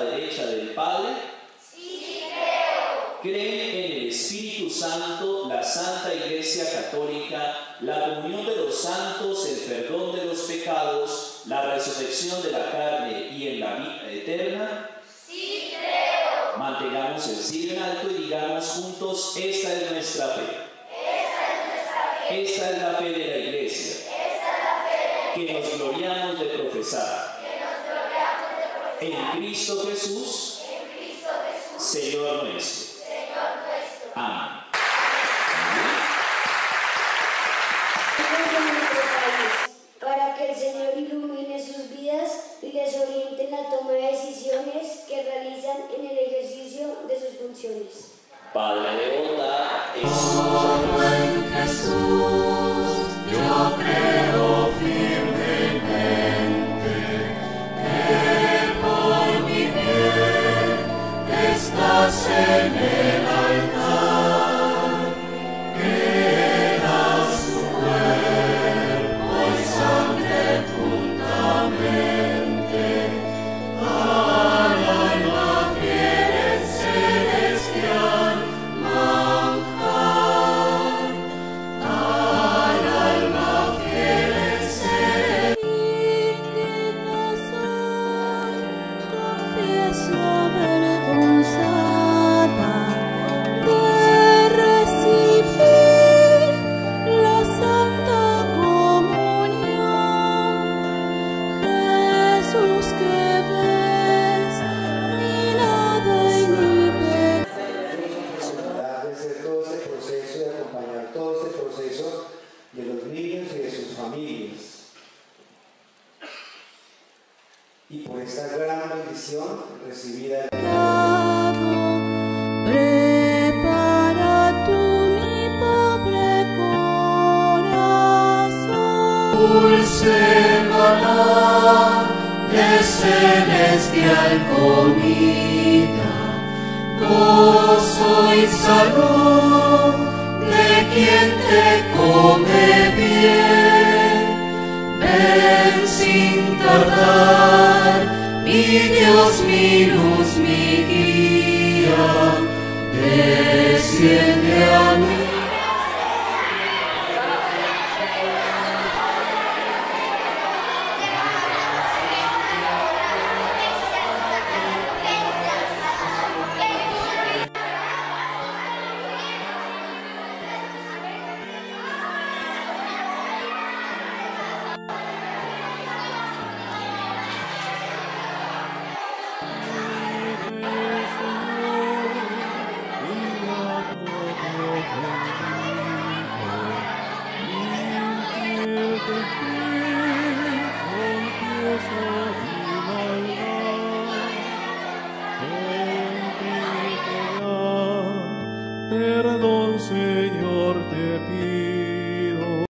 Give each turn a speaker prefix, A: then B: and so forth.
A: derecha del Padre?
B: Sí, creo.
A: ¿Creen en el Espíritu Santo, la Santa Iglesia Católica, la comunión de los santos, el perdón de los pecados, la resurrección de la carne y en la vida eterna?
B: Sí, creo.
A: Mantengamos el signo en alto y digamos juntos: esta es nuestra fe.
B: Esta es nuestra fe.
A: Esta es la fe de la Iglesia,
B: Esta es la fe
A: que nos gloriamos de profesar.
B: que nos gloriamos de profesar.
A: En Cristo Jesús,
B: En Cristo Jesús,
A: Señor nuestro.
B: Señor nuestro.
A: Amén.
C: De nuestro país, para que el Señor ilumine sus vidas y les oriente en la toma de decisiones que realizan en el ejercicio de sus funciones.
A: Padre devota,
D: Solo en Jesús yo creo firmemente que por mi bien estás en el altar, que das tu cuerpo y sangre juntamente al alma fiel celestial manjar, al alma fiel celestial.
E: Confieso avergonzada de recibir la Santa Comunión. Jesús, que ves mi nada y mi pecado.
F: De hacer todo este proceso, de acompañar todo este proceso de los niños y de sus familias. Y por esta gran bendición recibida.
E: Prepara tú mi pobre corazón.
D: Dulce maná de celestial comida, gozo y salud de quien te come bien. Ven sin tardar, mi Dios, mi luz, mi guía, desciende a mí.
G: Perdón, Señor, te pido.